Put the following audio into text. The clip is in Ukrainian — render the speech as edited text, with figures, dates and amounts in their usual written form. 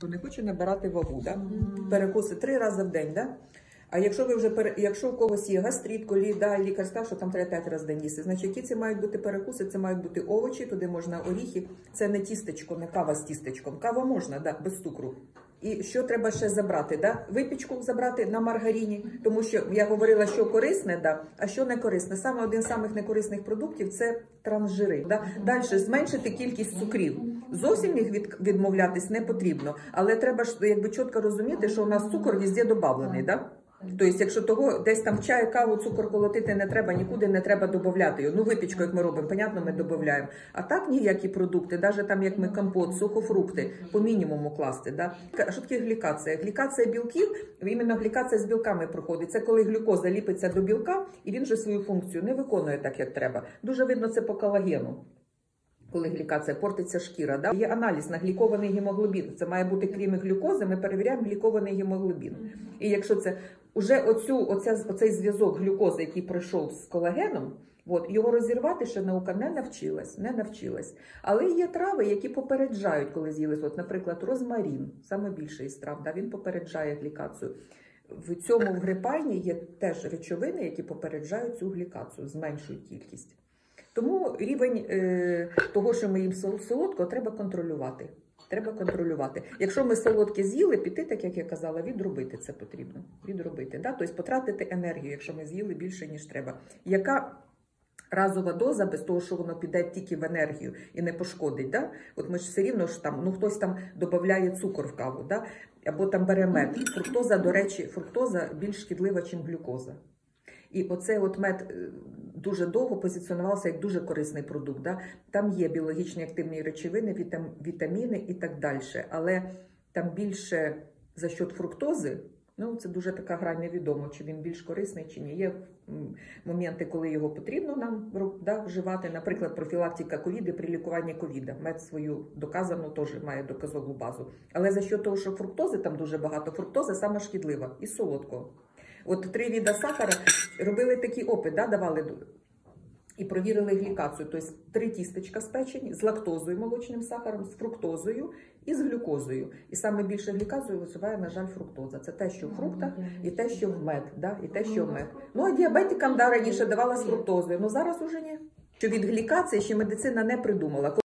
хто не хоче набирати вагу, да? Перекуси 3 рази в день, да? А якщо ви вже якщо у когось є гастрит, коліт, да, лікар сказав, що там треба 5 разів в день їсти, значить, які це мають бути перекуси? Це мають бути овочі, туди можна оріхи. Це не тістечко, не кава з тістечком. Кава можна, да, без цукру. І що треба ще забрати? Да? Випічку забрати на маргарині, тому що я говорила, що корисне, да, а що не корисне. Саме один з самих некорисних продуктів – це трансжири. Да? Далі зменшити кількість цукрів. Зовсім їх відмовлятись не потрібно, але треба ж якби чітко розуміти, що у нас цукор везде додавлений. Да? Тобто, якщо того десь там чай, каву, цукор колотити не треба, нікуди не треба додавати його. Ну, випічку, як ми робимо, понятно, ми додаємо. А так ніякі продукти, навіть там, як ми компот, сухофрукти, по мінімуму класти. Да? Що таке глікація? Глікація білків, іменно глікація з білками проходить. Це коли глюкоза ліпиться до білка, і він же свою функцію не виконує так, як треба. Дуже видно це по колагену. Коли глікація, портиться шкіра. Да? Є аналіз на глікований гемоглобін. Це має бути, крім глюкози, ми перевіряємо глікований гемоглобін. І якщо це уже оцей зв'язок глюкози, який пройшов з колагеном, його розірвати ще наука не навчилась. Але є трави, які попереджають, коли з'їли. Наприклад, розмарин, саме більше із трав, да? Він попереджає глікацію. В цьому в грипайні є теж речовини, які попереджають цю глікацію, зменшують кількість. Тому рівень того, що ми їм солодкого, треба контролювати. Якщо ми солодке з'їли, піти, так як я казала, відробити це потрібно. Відробити, да? Тобто потратити енергію, якщо ми з'їли більше, ніж треба. Яка разова доза, без того, що воно піде тільки в енергію і не пошкодить? Да? От ми ж все рівно, що там, ну, хтось там додає цукор в каву, да? Або там бере мед. Фруктоза, до речі, більш шкідлива, ніж глюкоза. І оцей от мед дуже довго позиціонувався як дуже корисний продукт. Да? Там є біологічні активні речовини, вітаміни і так далі. Але там більше за счет фруктози, ну це дуже така грань, невідомо, чи він більш корисний, чи ні. Є моменти, коли його потрібно нам вживати. Наприклад, профілактика ковіду при лікуванні ковіда. Мед свою доказану теж має доказову базу. Але за счет того, що фруктози там дуже багато, фруктоза саме шкідлива і солодкого. От 3 види сахара робили такий опит, да, давали і провірили глікацію. Тобто 3 тістечка спечені з лактозою, молочним сахаром, з фруктозою і з глюкозою. І саме більше глікацію висуває, на жаль, фруктоза. Це те, що в фруктах, і те, що в мед. Да, і те, що в мед. Ну, а діабетикам раніше давала з фруктозою, але зараз уже ні. Що від глікації ще медицина не придумала.